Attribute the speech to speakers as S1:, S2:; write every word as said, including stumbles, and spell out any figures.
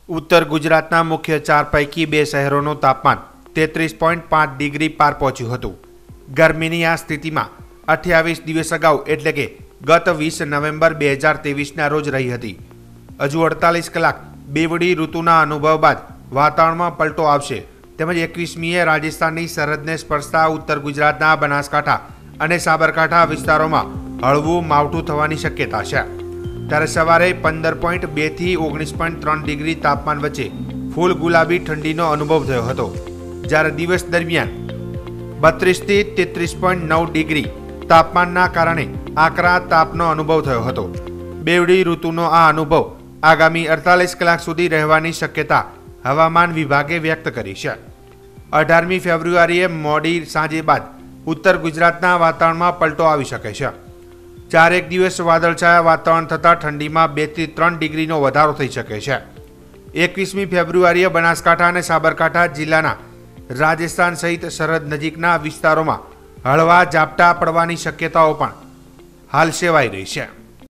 S1: उत्तर गुजरातना मुख्य चार पैकी बे शहेरों तापमान तेतरीस पॉइंट पांच डिग्री पार पहुंच्યું હતું। ગરમીની આ સ્થિતિમાં અઠ્યાવીસ દિવસ અગાઉ એટલે કે ગત વીસ નવેમ્બર બે હજાર ત્રેવીસના રોજ રહી હતી। હજુ અડતાલીસ કલાક બેવડી ઋતુના અનુભવ બાદ વાતાવરણમાં પલટો આવશે તેમજ એકવીસમીએ રાજસ્થાનની સરહદને સ્પર્શતા ઉત્તર ગુજરાતના બનાસકાંઠા અને સાબરકાંઠા વિસ્તારોમાં હળવું માવઠું થવાની શક્યતા છે। ત્યારે સવારે પંદર પોઈન્ટ બે થી ઓગણીસ પોઈન્ટ ત્રણ ડિગ્રી તાપમાન વચ્ચે ફૂલ ગુલાબી ઠંડીનો અનુભવ થયો હતો, જ્યારે દિવસ દરમિયાન બત્રીસ થી તેત્રીસ પોઈન્ટ નવ ડિગ્રી તાપમાનના કારણે આકરા તાપનો અનુભવ થયો હતો। બેવડી ઋતુનો આ અનુભવ આગામી અડતાલીસ કલાક સુધી રહેવાની શક્યતા હવામાન વિભાગે વ્યક્ત કરી છે। અઢારમી ફેબ્રુઆરીએ મોડી સાંજે બાદ ઉત્તર ગુજરાતના વાતાવરણમાં પલટો આવી શકે છે। ચારેક દિવસ વાદળછાયા વાતાવરણ થતાં ઠંડીમાં બે થી ત્રણ ડિગ્રીનો વધારો થઈ શકે છે। એકવીસમી ફેબ્રુઆરીએ બનાસકાંઠા અને સાબરકાંઠા જિલ્લાના રાજસ્થાન સહિત સરહદ નજીકના વિસ્તારોમાં હળવા ઝાપટા પડવાની શક્યતાઓ પણ હાલ સેવાઈ રહી છે।